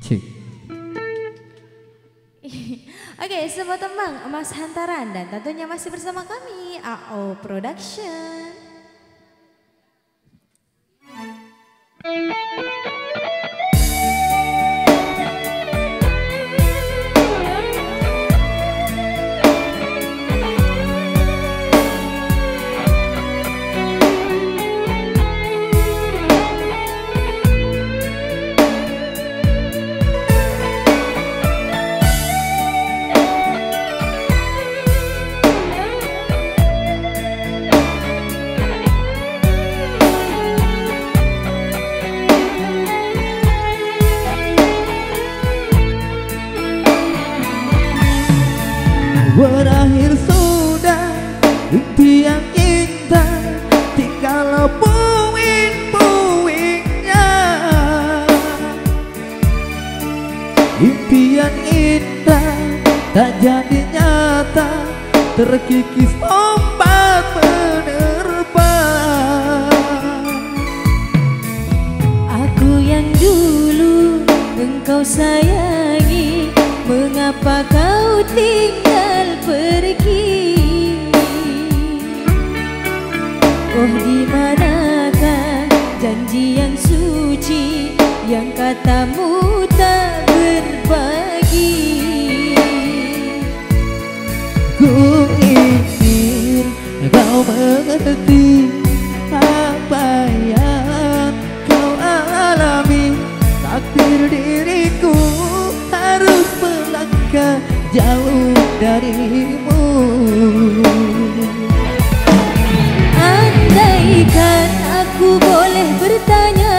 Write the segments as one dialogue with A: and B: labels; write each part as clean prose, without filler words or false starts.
A: Cik.
B: Oke, semua teman Mas Hantaran dan tentunya masih bersama kami AO Production.
C: Berakhir sudah impian indah, tinggal puing-puingnya. Impian indah tak jadi nyata, terkikis ombak menerpa.
B: Aku yang dulu engkau sayangi, mengapa kau tinggal pergi? Oh, di manakah janji yang suci yang katamu tak berbagi?
C: Ku ingin kau mengerti apa yang kau alami. Takdir diriku harus melangkah jauh darimu.
B: Andaikan aku boleh bertanya,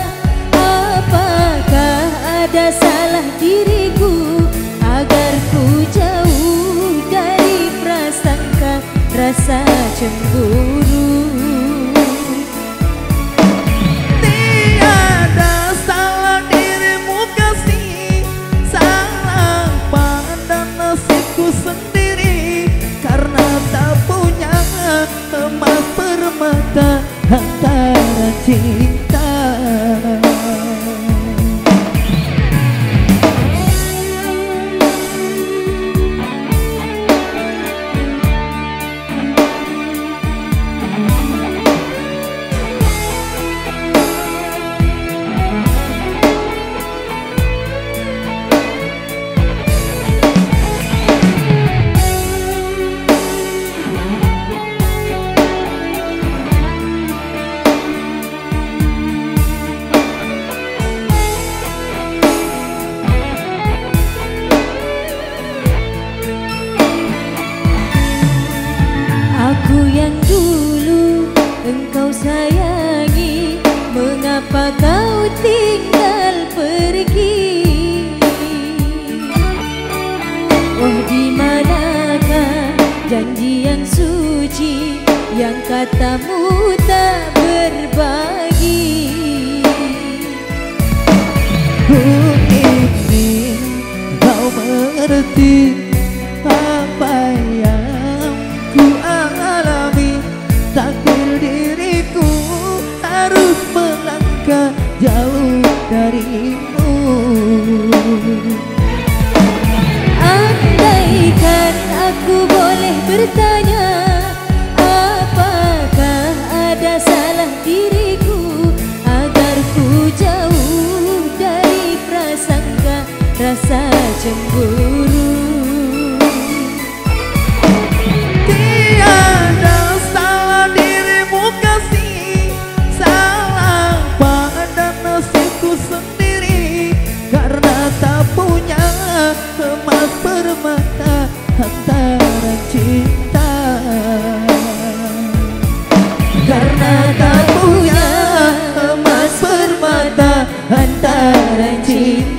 B: apakah ada salah diriku agar ku jauh dari prasangka rasa cemburu?
C: Sendiri karena tak punya emas permata antara cinta.
B: Aku yang dulu engkau sayangi, mengapa kau tinggal pergi? Oh, di manakah janji yang suci yang katamu tak berbagi?
C: Ku ingin kau mengerti apa yang ku alami. Takdir diriku harus melangkah jauh darimu.
B: Andaikan aku boleh bertanya, apakah ada salah diriku agar ku jauh dari prasangka rasa cemburu?
C: Sendiri karena tak punya emas permata antara cinta. Karena tak punya emas permata antara cinta.